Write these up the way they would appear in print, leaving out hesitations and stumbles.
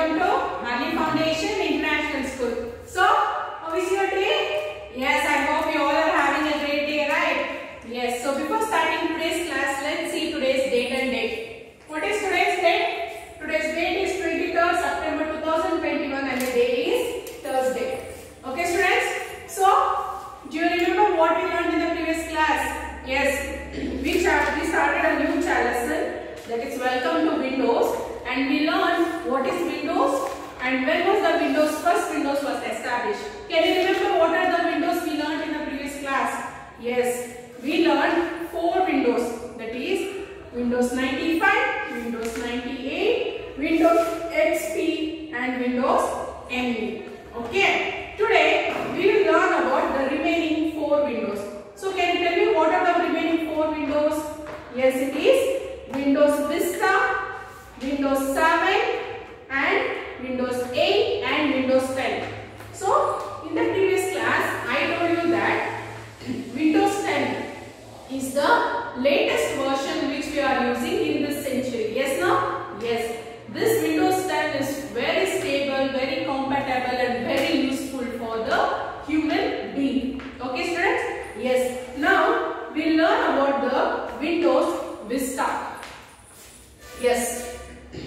welcome to Harley Foundation International School. So, how is your day? Yes, I hope you all are having a great day, right? Yes, so before starting today's class, let's see today's date and date. What is today's date? Today's date is 23rd September 2021 and the day is Thursday. Okay, students? So, do you remember what we learned in the previous class? Yes, we started a new lesson, that is Welcome to Windows, and we learned what is Windows and when was the first Windows was established. Can you remember what are the windows we learned in the previous class? Yes, we learned 4 windows, that is Windows 95, Windows 98, Windows XP and Windows ME. Okay, today we will learn about the remaining 4 windows. So can you tell me what are the remaining 4 windows? Yes, it is Windows Vista, Windows 7 and Windows 8 and Windows 10. So in the previous class I told you that Windows 10 is the latest version which we are using in this century. Yes, no? Yes. This Windows 10 is very stable, very compatible and very useful for the human being. Okay, students? Yes. Now we learn about the Windows Vista. Yes.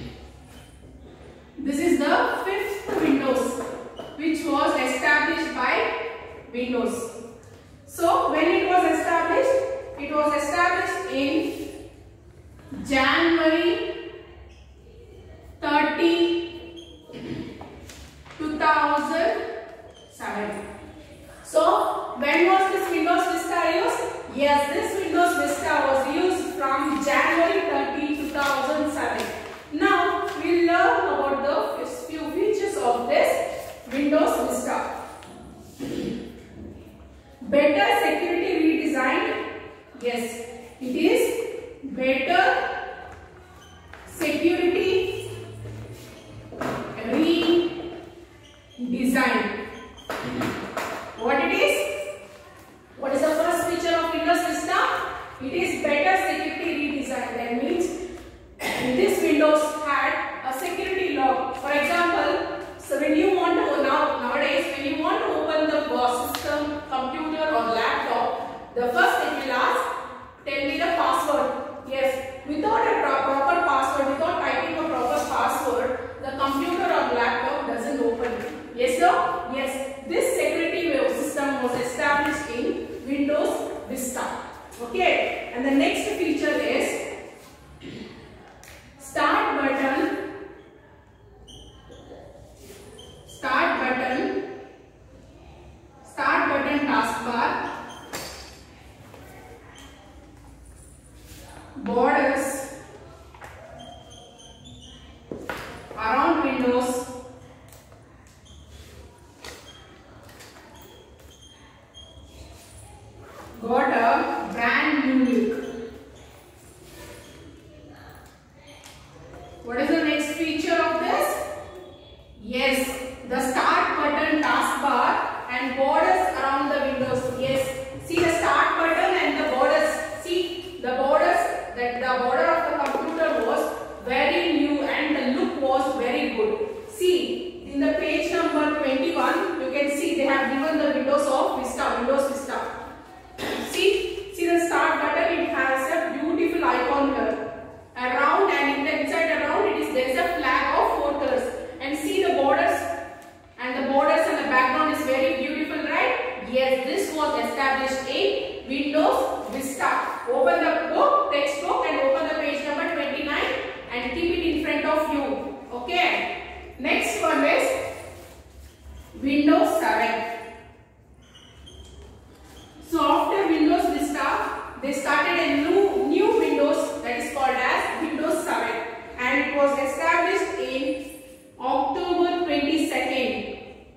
This is the 5th Windows which was established by Windows. So when it was established in January 30, 2007. So when was this Windows Vista used? Yes, this Windows Vista was used from January 30, 2007. Now we will learn about the few features of this Windows Vista. Better security redesigned. Yes, it is better security redesigned. What it is? What is the first feature of Windows Vista? It is better security redesign. That means this Windows had a security lock. For example, so when you want to nowadays when you want to open the system, computer or laptop, the first thing will ask, tell me the password. Yes, without a proper password, without typing a proper password, the computer or laptop doesn't open. Yes, no? Yes, this security system was established in Windows Vista. Okay, and the next feature is Start button taskbar, borders around Windows, got a brand new look. What is the next feature of this? Yes, the start button taskbar and borders around the windows. Yes, see the start button and the borders. See the borders, that the border of the computer was very new and the look was very good. See in the page number 21, you can see they have given the windows of Vista, Windows Vista. See the start button, it has a beautiful icon here. Around and inside around there is a flag of 4 colors. And see the borders and the background is very beautiful, right? Yes, this was established in Windows Vista. Open the book, textbook and open the page number 29 and keep it in front of you. Okay. Next one is Windows 7. So after Windows Vista, they started a new Windows that is called as Windows 7 and it was established in October 22nd.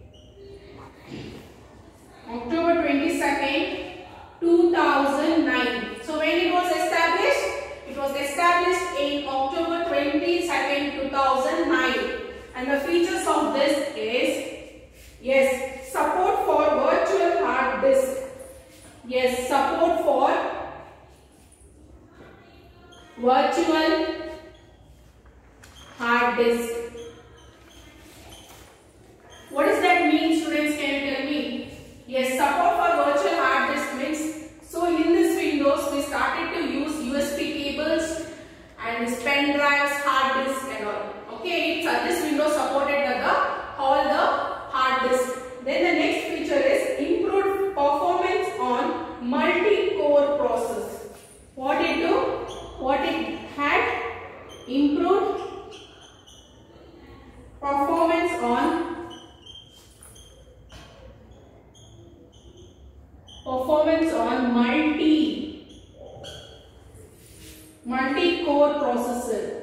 October 22nd, 2009. So when it was established? It was established in October 22nd, 2009. And the features of this is, yes, support for virtual hard disk. Yes, support for virtual hard disk. and pen drives, hard disk and all. Okay, this Windows supported all the hard disk. Then the next feature is improved performance on multi-core process. What it do? What it had? Improved performance on multi-core processor.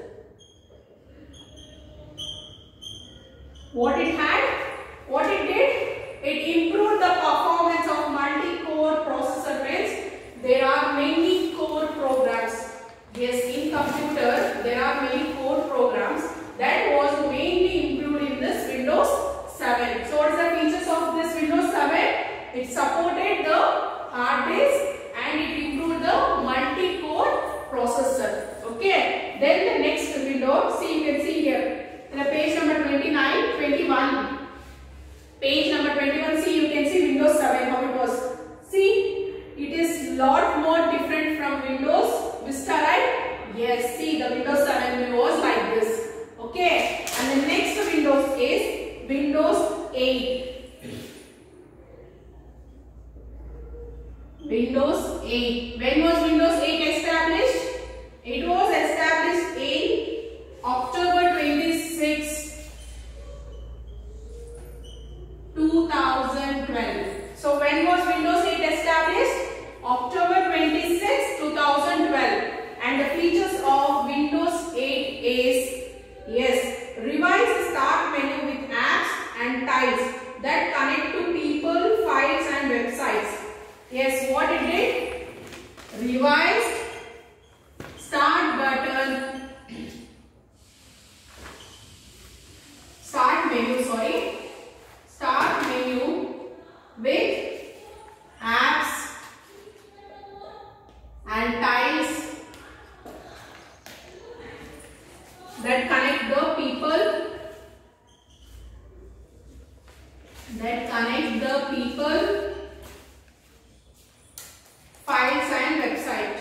What it had? What it did? It improved the performance of multi-core processor. Means there are many core programs. Yes, in computer there are many core programs that was mainly improved in this Windows 7. So what is the features of this Windows 7? It supported the hard disk and it improved the multi-core processor. Okay. Then the next window, see, you can see here in the page number 29, 21. Page number 21, see, you can see Windows 7 how it was. See, it is lot more different from Windows Vista, right? Yes, see, the Windows 7 was like this. Okay. And the next Windows is Windows 8. Windows 8. When was Windows 8 established? It was established in October 26, 2012. So when was Windows 8 established? October 26, 2012. And the features of Windows 8 is, yes, revise start menu with apps and tiles that connect to people, files and websites. Yes, what it did? Revised start button, start menu with apps and tiles that connect the people, files and website.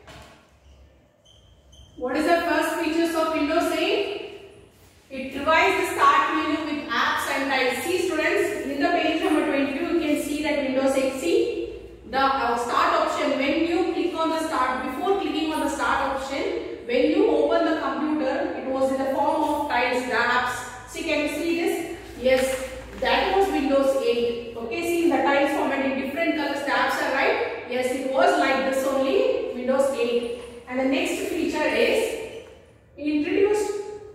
What is the first features of Windows 8? It revised the start menu with apps and tiles. See students, in the page number 22 you can see that Windows 8, see the start option. When you click on the start, before clicking on the start option, when you open the computer, it was in the form of tiles, the apps. See, can you see this? Yes, that was Windows 8. Okay, see the tiles format in different colors, the apps are right. Yes, it was like this only, Windows 8. And the next feature is introduced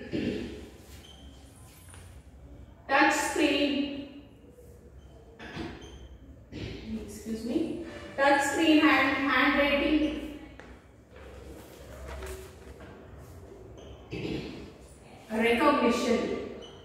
touch screen. Excuse me. Touch screen and handwriting recognition.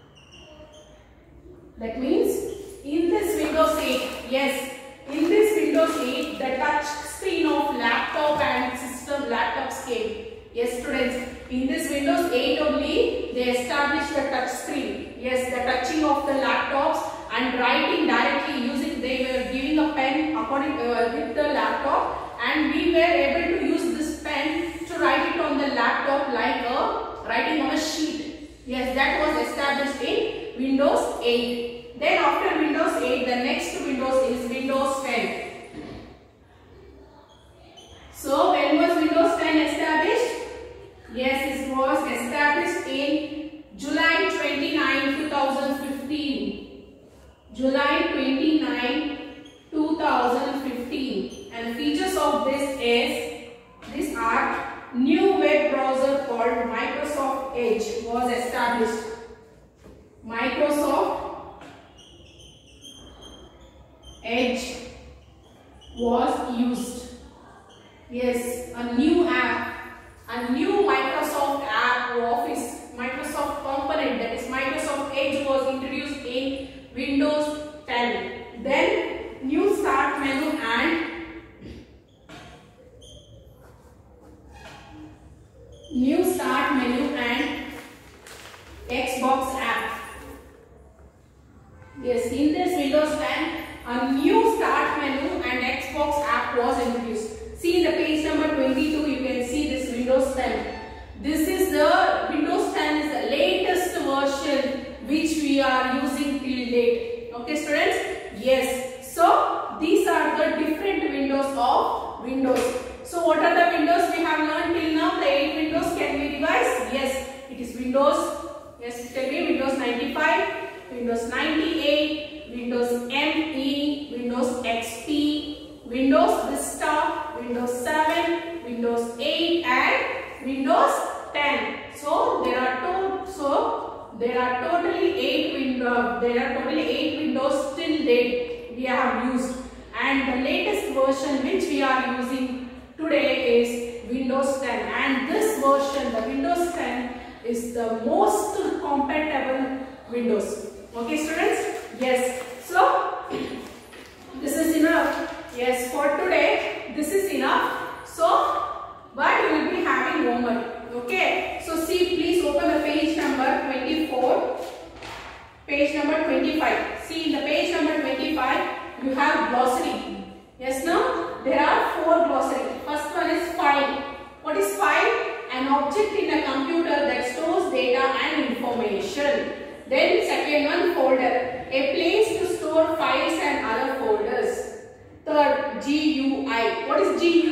That means in this Windows 8, yes, in this Windows 8, the touch screen of laptop and system laptops came. Yes, students, in this Windows 8 only, they established the touch screen. Yes, the touching of the laptops and writing directly using, they were giving a pen according with the laptop, and we were able to use this pen to write it on the laptop like writing on a sheet. Yes, that was established in Windows 8. Then after Windows 8, the next Windows is Windows 10. So when was Windows 10 established? Yes, it was established in July 29, 2015. July 29, 2015. And the features of this is, these are new web browser called Microsoft Edge was established. Microsoft Edge was used. Yes, a new app, a new Microsoft app or Office, Microsoft component, that is Microsoft Edge, was introduced in Windows 10. Then new start menu and Xbox app. Yes, in this Windows 10, a new start Windows, yes, tell me, Windows 95, Windows 98, Windows ME, Windows XP, Windows Vista, Windows 7, Windows 8 and Windows 10. So there are totally 8 Windows till date we have used, and the latest version which we are using today is Windows 10, and this version, the Windows 10, is the most compatible Windows. Okay students? Yes. So this is enough. Yes, for today this is enough. So but we will be having homework. Okay. So see, please open the page number 24. Page number 25. See, in the page number 25 you have glossary. Yes, no? There are 4 glossary. First one is file. What is file? An object in a computer that stores data and information. Then second one, folder. A place to store files and other folders. Third, GUI. What is GUI?